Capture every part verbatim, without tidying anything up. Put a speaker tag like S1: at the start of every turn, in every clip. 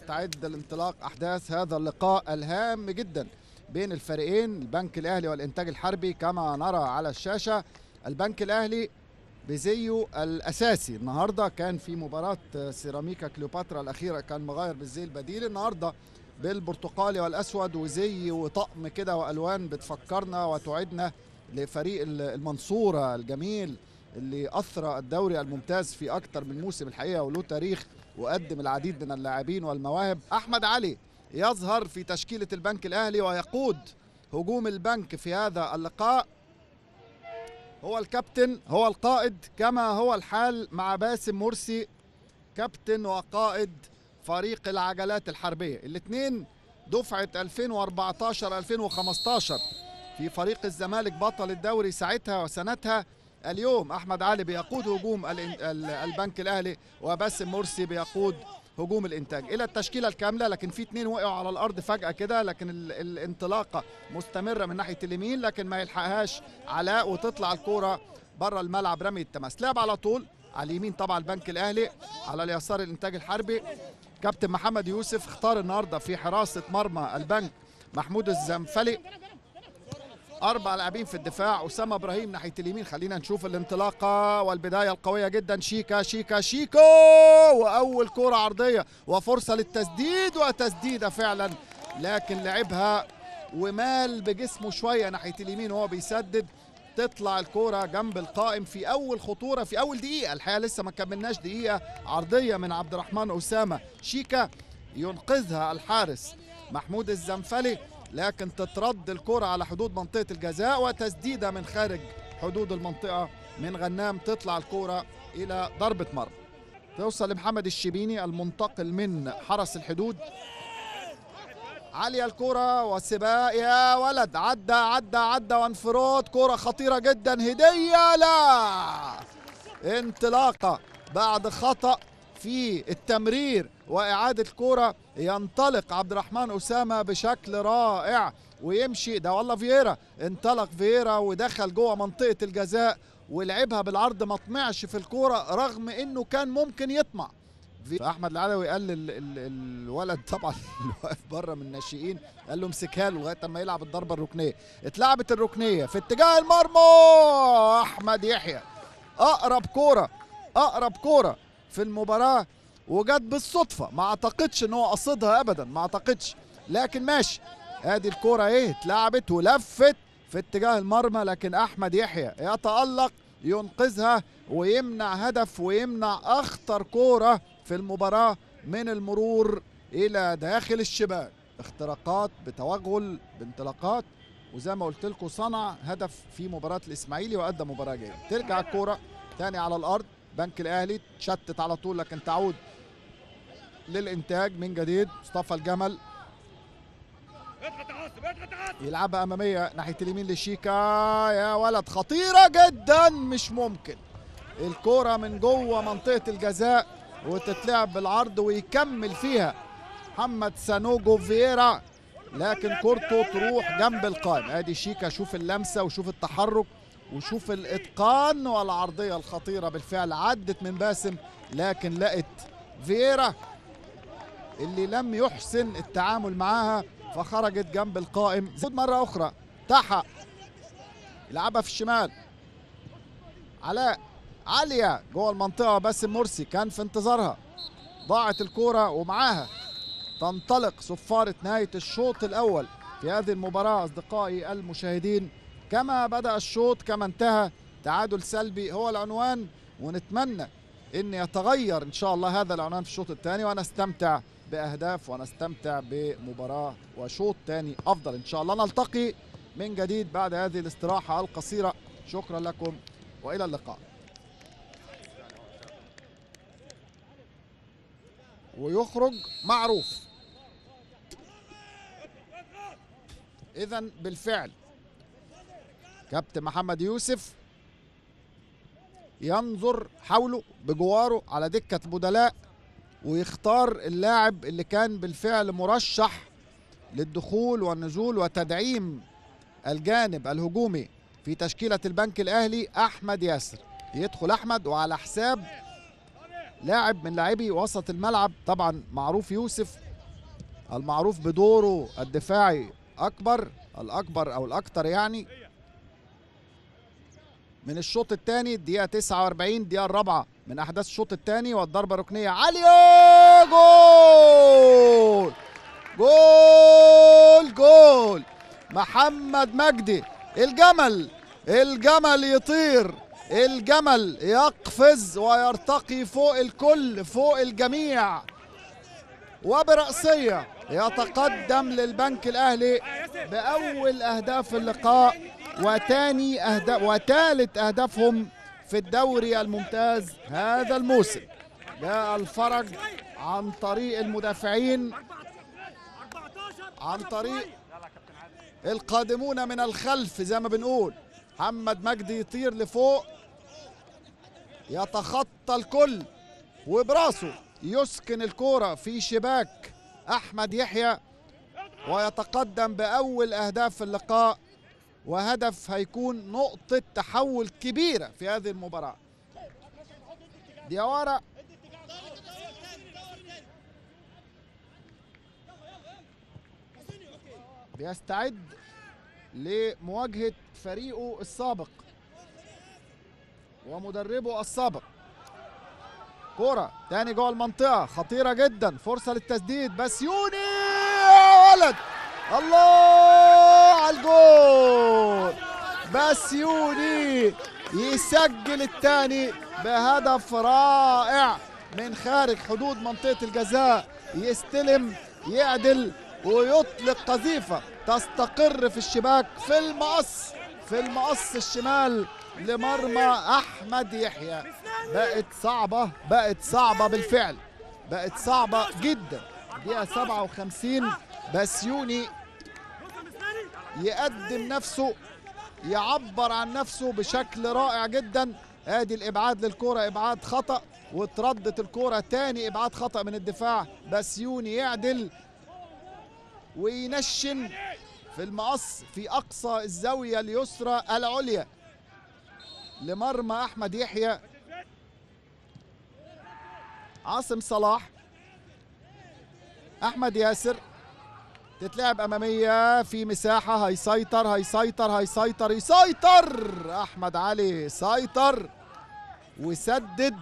S1: تستعد لانطلاق أحداث هذا اللقاء الهام جدا بين الفريقين، البنك الأهلي والإنتاج الحربي. كما نرى على الشاشة البنك الأهلي بزيه الأساسي، النهاردة كان في مباراة سيراميكا كليوباترا الأخيرة كان مغاير بالزي البديل، النهاردة بالبرتقالي والأسود وزي وطقم كده وألوان بتفكرنا وتعدنا لفريق المنصورة الجميل اللي أثرى الدوري الممتاز في أكتر من موسم الحقيقة وله تاريخ وقدم العديد من اللاعبين والمواهب. أحمد علي يظهر في تشكيلة البنك الأهلي ويقود هجوم البنك في هذا اللقاء، هو الكابتن هو القائد، كما هو الحال مع باسم مرسي كابتن وقائد فريق العجلات الحربية. الاثنين دفعة ألفين وأربعتاشر ألفين وخمستاشر في فريق الزمالك بطل الدوري ساعتها وسنتها. اليوم أحمد علي بيقود هجوم البنك الأهلي وباسم مرسي بيقود هجوم الإنتاج. إلى التشكيلة الكاملة، لكن في اثنين وقعوا على الأرض فجأة كده، لكن الانطلاقة مستمرة من ناحية اليمين لكن ما يلحقهاش علاء وتطلع الكورة بره الملعب رمي التماس. لعب على طول على اليمين طبعا البنك الأهلي، على اليسار الإنتاج الحربي. كابتن محمد يوسف اختار النهارده في حراسة مرمى البنك محمود الزنفلي، أربع لاعبين في الدفاع، أسامة إبراهيم ناحية اليمين. خلينا نشوف الانطلاقة والبداية القوية جدا، شيكا شيكا شيكو، وأول كرة عرضية وفرصة للتسديد وتسديدة فعلا، لكن لعبها ومال بجسمه شوية ناحية اليمين وهو بيسدد، تطلع الكرة جنب القائم في أول خطورة في أول دقيقة، الحقيقة لسه ما كملناش دقيقة. عرضية من عبد الرحمن أسامة، شيكا ينقذها الحارس محمود الزنفلي، لكن تترد الكرة على حدود منطقة الجزاء وتسديدة من خارج حدود المنطقة من غنام، تطلع الكرة إلى ضربة مرمى، توصل لمحمد الشبيني المنتقل من حرس الحدود. عالية الكرة وسباق يا ولد، عدى عدى عدى وانفراد، كرة خطيرة جدا، هدية لا انطلاقة بعد خطأ في التمرير وإعادة الكرة، ينطلق عبد الرحمن أسامة بشكل رائع ويمشي، ده والله فييرا انطلق فييرا ودخل جوه منطقة الجزاء ولعبها بالعرض، ما طمعش في الكرة رغم انه كان ممكن يطمع. فأحمد العلوي قال ال ال الولد طبعا اللي واقف بره من الناشئين قال له امسكها له لغايه اما يلعب الضربه الركنيه. اتلعبت الركنيه في اتجاه المرمى، احمد يحيى اقرب كوره اقرب كوره في المباراه وجت بالصدفه، ما اعتقدش ان هو قصدها ابدا، ما اعتقدش، لكن ماشي. ادي الكوره ايه اتلعبت ولفت في اتجاه المرمى، لكن احمد يحيى يتالق ينقذها ويمنع هدف ويمنع اخطر كوره في المباراه من المرور الى داخل الشباك. اختراقات بتوغل بانطلاقات، وزي ما قلت لكم صنع هدف في مباراه الاسماعيلي وادى مباراه جيده. ترجع الكوره تاني على الارض، بنك الاهلي تشتت على طول لكن تعود للانتاج من جديد. مصطفى الجمل يلعبها اماميه ناحيه اليمين لشيكا، يا ولد خطيره جدا، مش ممكن الكرة من جوه منطقة الجزاء وتتلعب بالعرض ويكمل فيها محمد سانوجو فييرا، لكن كورته تروح جنب القائم. ادي شيكا، شوف اللمسة وشوف التحرك وشوف الاتقان والعرضية الخطيرة، بالفعل عدت من باسم لكن لقت فييرا اللي لم يحسن التعامل معاها فخرجت جنب القائم. زود مرة أخرى تحت يلعبها في الشمال، علاء عالية جوه المنطقة، باسم مرسي كان في انتظارها، ضاعت الكرة ومعاها تنطلق صفارة نهاية الشوط الأول في هذه المباراة. أصدقائي المشاهدين، كما بدأ الشوط كما انتهى، تعادل سلبي هو العنوان، ونتمنى أن يتغير إن شاء الله هذا العنوان في الشوط الثاني ونستمتع بأهداف ونستمتع بمباراة وشوط ثاني أفضل إن شاء الله. نلتقي من جديد بعد هذه الاستراحة القصيرة، شكرا لكم وإلى اللقاء. ويخرج معروف. إذن بالفعل كابتن محمد يوسف ينظر حوله بجواره على دكة بدلاء ويختار اللاعب اللي كان بالفعل مرشح للدخول والنزول وتدعيم الجانب الهجومي في تشكيلة البنك الأهلي، أحمد ياسر. يدخل أحمد وعلى حساب لاعب من لاعبي وسط الملعب، طبعا معروف يوسف المعروف بدوره الدفاعي اكبر الاكبر او الاكثر يعني من الشوط الثاني. الدقيقه تسعة وأربعين، الدقيقه الرابعه من احداث الشوط الثاني، والضربه ركنيه عاليه. جول جول جول محمد مجدي. الجمل الجمل يطير، الجمل يقفز ويرتقي فوق الكل، فوق الجميع، وبرأسية يتقدم للبنك الأهلي بأول أهداف اللقاء وتاني أهداف وثالث أهدافهم في الدوري الممتاز هذا الموسم. جاء الفرج عن طريق المدافعين، عن طريق القادمون من الخلف زي ما بنقول. محمد مجدي يطير لفوق، يتخطى الكل، وبراسه يسكن الكرة في شباك أحمد يحيى، ويتقدم بأول أهداف اللقاء، وهدف هيكون نقطة تحول كبيرة في هذه المباراة. ديوارا بيستعد لمواجهة فريقه السابق ومدربه السابق. كرة تاني جوه المنطقة خطيرة جدا، فرصة للتسديد. بسيوني يا ولد، الله على الجول. بسيوني يسجل الثاني بهدف رائع من خارج حدود منطقة الجزاء، يستلم يعدل ويطلق قذيفة تستقر في الشباك في المقص في المقص الشمال لمرمى أحمد يحيى. بقت صعبة بقت صعبة بالفعل، بقت صعبة جدا. دقيقة سبعة وخمسين، بسيوني يقدم نفسه، يعبر عن نفسه بشكل رائع جدا. ادي الابعاد للكرة، ابعاد خطأ، وتردت الكرة تاني ابعاد خطأ من الدفاع. بسيوني يعدل وينشن في المقص في اقصى الزاوية اليسرى العليا لمرمى احمد يحيى. عاصم صلاح، احمد ياسر، تتلعب اماميه في مساحه، هيسيطر هيسيطر هيسيطر يسيطر احمد علي، سيطر وسدد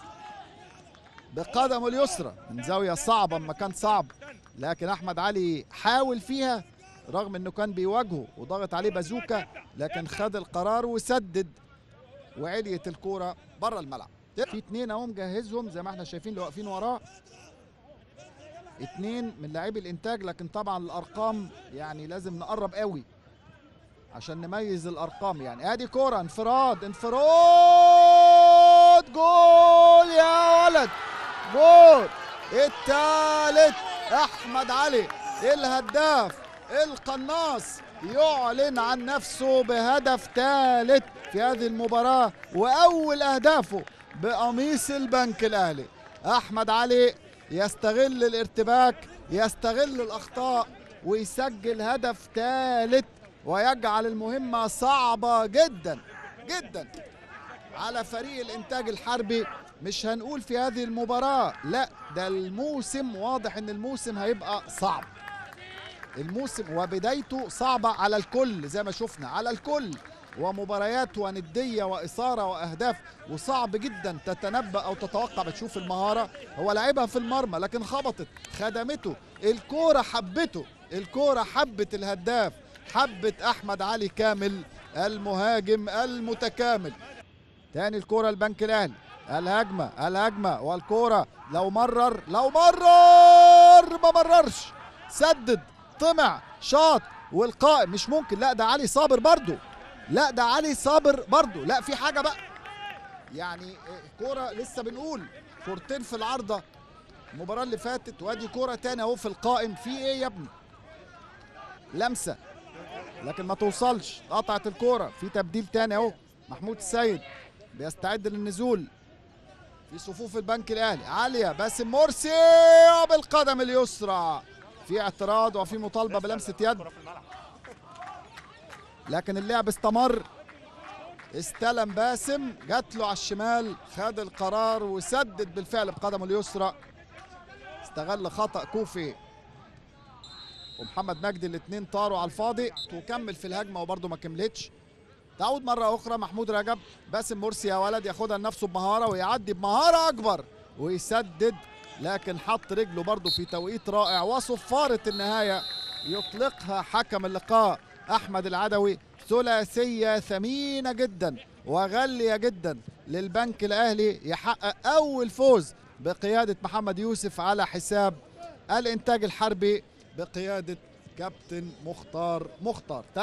S1: بقدمه اليسرى من زاويه صعبه، مكان صعب، لكن احمد علي حاول فيها رغم انه كان بيواجهه وضغط عليه بازوكا، لكن خد القرار وسدد وعليت الكوره بره الملعب. في اتنين اهو مجهزهم زي ما احنا شايفين اللي واقفين وراه، اتنين من لاعبي الانتاج، لكن طبعا الارقام يعني لازم نقرب قوي عشان نميز الارقام. يعني ادي كوره انفراد انفراد جول يا ولد، جول الثالث. احمد علي الهداف القناص يعلن عن نفسه بهدف ثالث في هذه المباراه، واول اهدافه بقميص البنك الاهلي. احمد علي يستغل الارتباك، يستغل الاخطاء، ويسجل هدف ثالث، ويجعل المهمه صعبه جدا جدا على فريق الانتاج الحربي. مش هنقول في هذه المباراه، لا ده الموسم، واضح ان الموسم هيبقى صعب. الموسم وبدايته صعبه على الكل زي ما شفنا، على الكل، ومباريات ونديه واثاره واهداف، وصعب جدا تتنبأ او تتوقع. بتشوف المهاره، هو لعبها في المرمى لكن خبطت، خدمته الكوره، حبته الكوره، حبت الهداف، حبت احمد علي كامل المهاجم المتكامل. تاني الكوره البنك الاهلي، الهجمه الهجمه والكوره، لو مرر لو مرر ما مررش، سدد، طمع، شاط، والقائم مش ممكن. لا ده علي صابر برضو، لا ده علي صابر برضو، لا في حاجه بقى. يعني كوره لسه بنقول كورتين في العارضه المباراه اللي فاتت، وادي كوره تاني اهو في القائم. في ايه يا ابني؟ لمسه لكن ما توصلش، قطعت الكوره. في تبديل تاني اهو، محمود السيد بيستعد للنزول في صفوف البنك الاهلي. عاليه باسم مرسي بالقدم اليسرى، في اعتراض وفي مطالبه بلمسه يد، لكن اللعب استمر. استلم باسم، جات له على الشمال، خد القرار وسدد بالفعل بقدمه اليسرى. استغل خطأ كوفي ومحمد مجدي الاثنين طاروا على الفاضي، تكمل في الهجمه وبرده ما كملتش. تعود مره اخرى محمود رجب، باسم مرسي يا ولد ياخدها لنفسه بمهاره ويعدي بمهاره اكبر ويسدد، لكن حط رجله برده في توقيت رائع. وصفاره النهايه يطلقها حكم اللقاء احمد العدوي. ثلاثيه ثمينه جدا وغاليه جدا للبنك الاهلي، يحقق اول فوز بقياده محمد يوسف على حساب الانتاج الحربي بقياده كابتن مختار مختار.